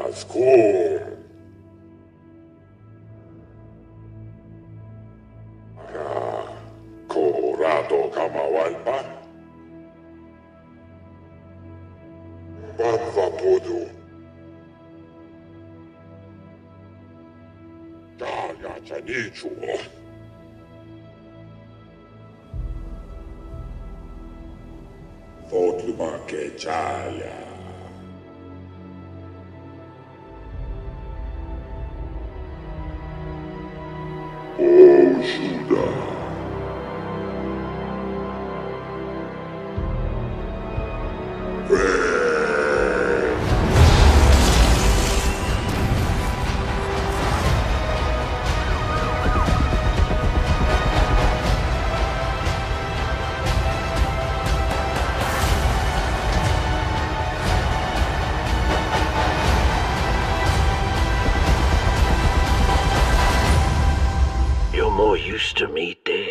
Ascol. Colorado Kamawalpa. Banva Podu. Kaya Chanichu. Votluma Kechaya. Oh, Shuda. You're more used to me dead.